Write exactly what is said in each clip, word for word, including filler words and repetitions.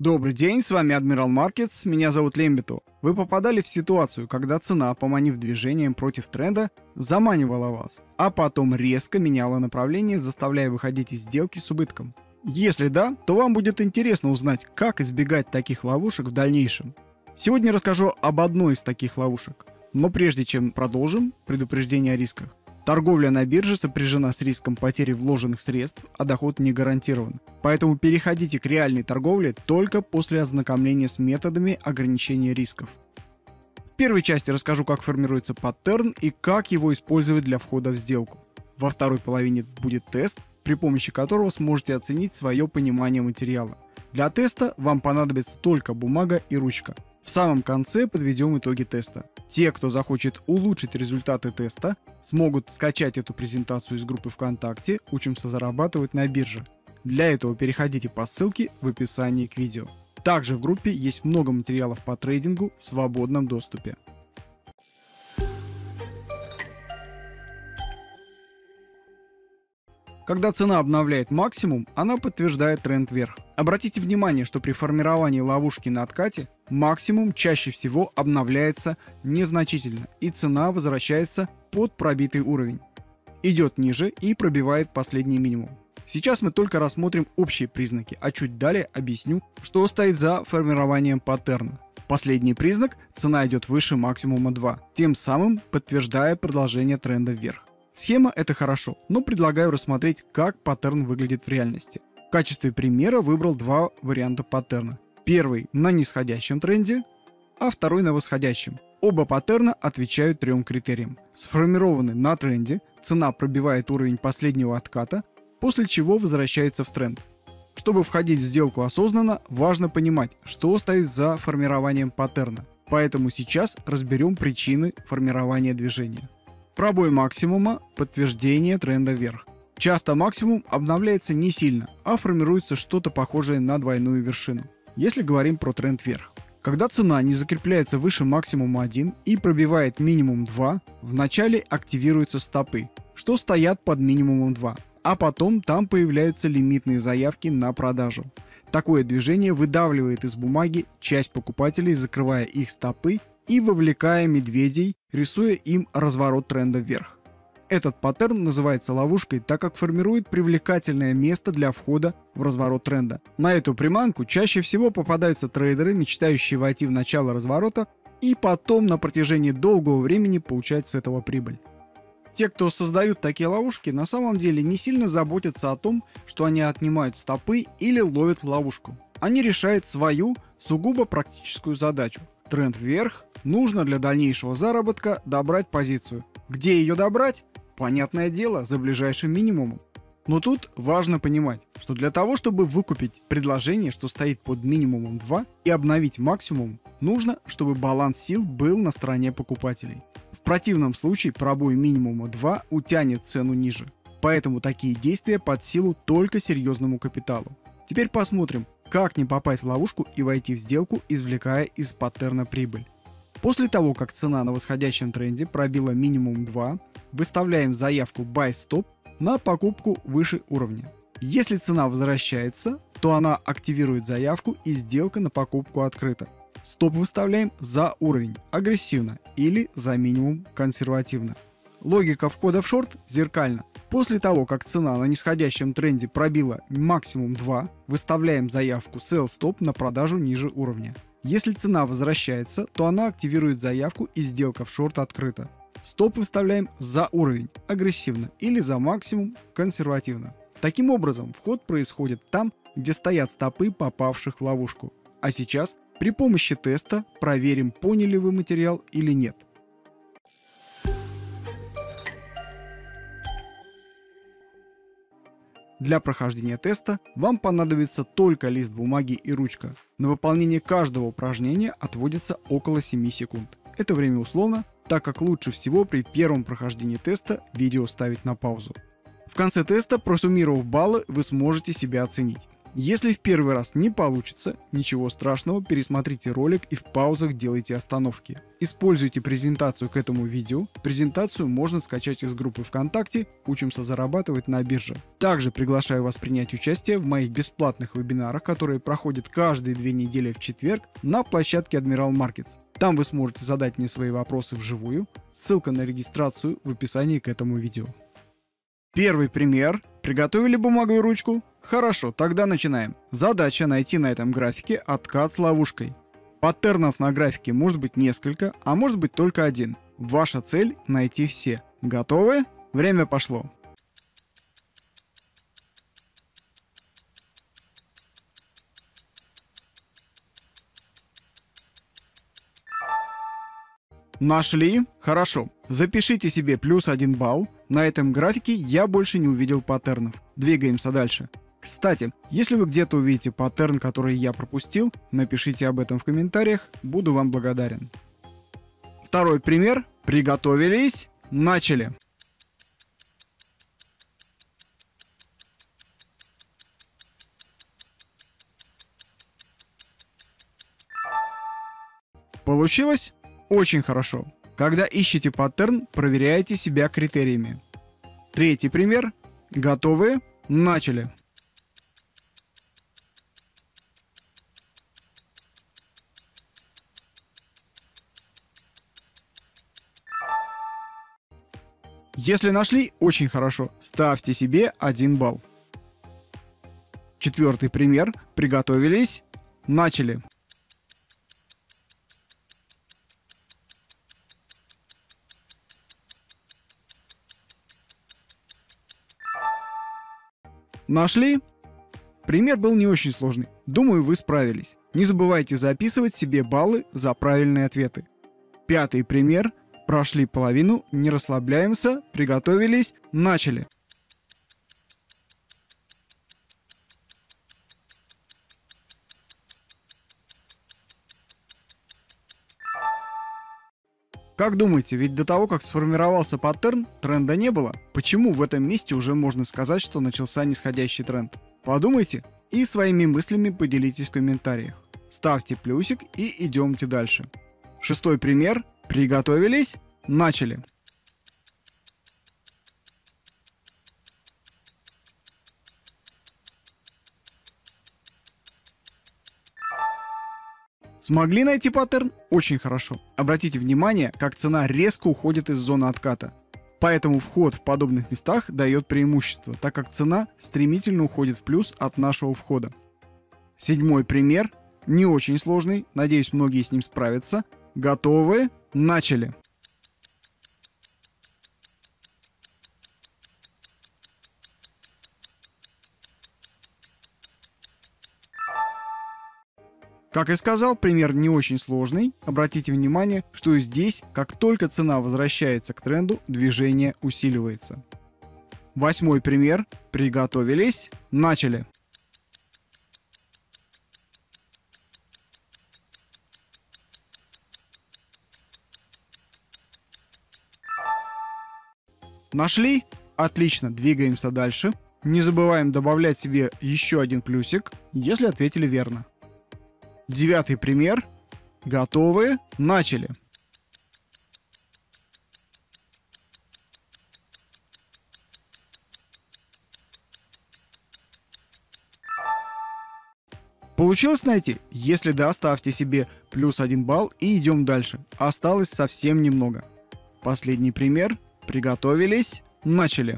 Добрый день, с вами Admiral Markets, меня зовут Лембиту. Вы попадали в ситуацию, когда цена, поманив движением против тренда, заманивала вас, а потом резко меняла направление, заставляя выходить из сделки с убытком. Если да, то вам будет интересно узнать, как избегать таких ловушек в дальнейшем. Сегодня расскажу об одной из таких ловушек. Но прежде чем продолжим, предупреждение о рисках. Торговля на бирже сопряжена с риском потери вложенных средств, а доход не гарантирован. Поэтому переходите к реальной торговле только после ознакомления с методами ограничения рисков. В первой части расскажу, как формируется паттерн и как его использовать для входа в сделку. Во второй половине будет тест, при помощи которого сможете оценить свое понимание материала. Для теста вам понадобится только бумага и ручка. В самом конце подведем итоги теста. Те, кто захочет улучшить результаты теста, смогут скачать эту презентацию из группы ВКонтакте «Учимся зарабатывать на бирже». Для этого переходите по ссылке в описании к видео. Также в группе есть много материалов по трейдингу в свободном доступе. Когда цена обновляет максимум, она подтверждает тренд вверх. Обратите внимание, что при формировании ловушки на откате максимум чаще всего обновляется незначительно, и цена возвращается под пробитый уровень. Идет ниже и пробивает последний минимум. Сейчас мы только рассмотрим общие признаки, а чуть далее объясню, что стоит за формированием паттерна. Последний признак – цена идет выше максимума два, тем самым подтверждая продолжение тренда вверх. Схема — это хорошо, но предлагаю рассмотреть, как паттерн выглядит в реальности. В качестве примера выбрал два варианта паттерна. Первый на нисходящем тренде, а второй на восходящем. Оба паттерна отвечают трем критериям. Сформированы на тренде, цена пробивает уровень последнего отката, после чего возвращается в тренд. Чтобы входить в сделку осознанно, важно понимать, что стоит за формированием паттерна. Поэтому сейчас разберем причины формирования движения. Пробой максимума – подтверждение тренда вверх. Часто максимум обновляется не сильно, а формируется что-то похожее на двойную вершину, если говорим про тренд вверх. Когда цена не закрепляется выше максимума один и пробивает минимум два, вначале активируются стопы, что стоят под минимумом два, а потом там появляются лимитные заявки на продажу. Такое движение выдавливает из бумаги часть покупателей, закрывая их стопы и вовлекая медведей, рисуя им разворот тренда вверх. Этот паттерн называется ловушкой, так как формирует привлекательное место для входа в разворот тренда. На эту приманку чаще всего попадаются трейдеры, мечтающие войти в начало разворота и потом на протяжении долгого времени получать с этого прибыль. Те, кто создают такие ловушки, на самом деле не сильно заботятся о том, что они отнимают стопы или ловят в ловушку. Они решают свою сугубо практическую задачу. Тренд вверх, нужно для дальнейшего заработка добрать позицию. Где ее добрать? Понятное дело, за ближайшим минимумом. Но тут важно понимать, что для того, чтобы выкупить предложение, что стоит под минимумом два, и обновить максимум, нужно, чтобы баланс сил был на стороне покупателей. В противном случае пробой минимума два утянет цену ниже. Поэтому такие действия под силу только серьезному капиталу. Теперь посмотрим, как не попасть в ловушку и войти в сделку, извлекая из паттерна прибыль. После того, как цена на восходящем тренде пробила минимум два, выставляем заявку Buy Stop на покупку выше уровня. Если цена возвращается, то она активирует заявку и сделка на покупку открыта. Стоп выставляем за уровень агрессивно или за минимум консервативно. Логика входа в шорт зеркальна. После того, как цена на нисходящем тренде пробила максимум два, выставляем заявку Sell Stop на продажу ниже уровня. Если цена возвращается, то она активирует заявку и сделка в шорт открыта. Стоп выставляем за уровень агрессивно или за максимум консервативно. Таким образом, вход происходит там, где стоят стопы попавших в ловушку. А сейчас при помощи теста проверим, поняли вы материал или нет. Для прохождения теста вам понадобится только лист бумаги и ручка. На выполнение каждого упражнения отводится около семи секунд. Это время условно, так как лучше всего при первом прохождении теста видео ставить на паузу. В конце теста, просуммировав баллы, вы сможете себя оценить. Если в первый раз не получится, ничего страшного, пересмотрите ролик и в паузах делайте остановки. Используйте презентацию к этому видео. Презентацию можно скачать из группы ВКонтакте «Учимся зарабатывать на бирже». Также приглашаю вас принять участие в моих бесплатных вебинарах, которые проходят каждые две недели в четверг на площадке Admiral Markets. Там вы сможете задать мне свои вопросы вживую. Ссылка на регистрацию в описании к этому видео. Первый пример. Приготовили бумагу и ручку? Хорошо, тогда начинаем. Задача найти на этом графике откат с ловушкой. Паттернов на графике может быть несколько, а может быть только один. Ваша цель — найти все. Готовы? Время пошло. Нашли? Хорошо. Запишите себе плюс один балл. На этом графике я больше не увидел паттернов. Двигаемся дальше. Кстати, если вы где-то увидите паттерн, который я пропустил, напишите об этом в комментариях, буду вам благодарен. Второй пример. Приготовились. Начали. Получилось? Очень хорошо. Когда ищете паттерн, проверяйте себя критериями. Третий пример. Готовы? Начали. Если нашли, очень хорошо. Ставьте себе один балл. Четвертый пример. Приготовились. Начали. Нашли? Пример был не очень сложный. Думаю, вы справились. Не забывайте записывать себе баллы за правильные ответы. Пятый пример. Прошли половину, не расслабляемся, приготовились, начали. Как думаете, ведь до того, как сформировался паттерн, тренда не было? Почему в этом месте уже можно сказать, что начался нисходящий тренд? Подумайте и своими мыслями поделитесь в комментариях. Ставьте плюсик и идемте дальше. Шестой пример. Приготовились? Начали. Смогли найти паттерн? Очень хорошо. Обратите внимание, как цена резко уходит из зоны отката. Поэтому вход в подобных местах дает преимущество, так как цена стремительно уходит в плюс от нашего входа. Седьмой пример. Не очень сложный. Надеюсь, многие с ним справятся. Готовы? Начали. Как и сказал, пример не очень сложный. Обратите внимание, что здесь, как только цена возвращается к тренду, движение усиливается. Восьмой пример. Приготовились. Начали. Нашли? Отлично, двигаемся дальше. Не забываем добавлять себе еще один плюсик, если ответили верно. Девятый пример. Готовы? Начали. Получилось найти? Если да, ставьте себе плюс один балл и идем дальше. Осталось совсем немного. Последний пример. Приготовились? Начали.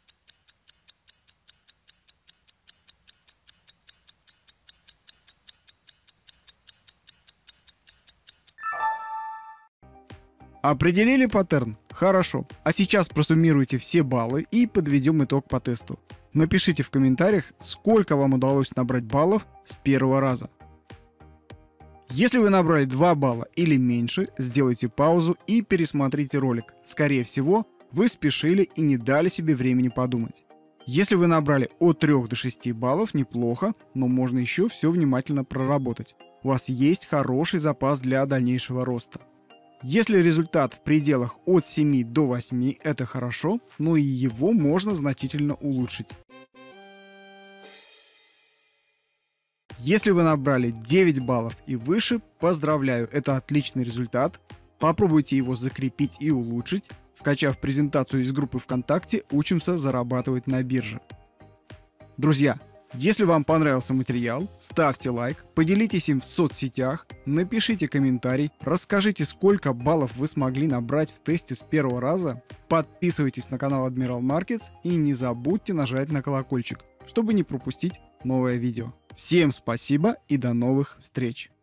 Определили паттерн? Хорошо. А сейчас просуммируйте все баллы и подведем итог по тесту. Напишите в комментариях, сколько вам удалось набрать баллов с первого раза. Если вы набрали два балла или меньше, сделайте паузу и пересмотрите ролик. Скорее всего, вы спешили и не дали себе времени подумать. Если вы набрали от трёх до шести баллов, неплохо, но можно еще все внимательно проработать. У вас есть хороший запас для дальнейшего роста. Если результат в пределах от семи до восьми, это хорошо, но и его можно значительно улучшить. Если вы набрали девять баллов и выше, поздравляю, это отличный результат. Попробуйте его закрепить и улучшить, скачав презентацию из группы ВКонтакте «Учимся зарабатывать на бирже». Друзья, если вам понравился материал, ставьте лайк, поделитесь им в соцсетях, напишите комментарий, расскажите, сколько баллов вы смогли набрать в тесте с первого раза, подписывайтесь на канал Admiral Markets и не забудьте нажать на колокольчик, чтобы не пропустить новое видео. Всем спасибо и до новых встреч!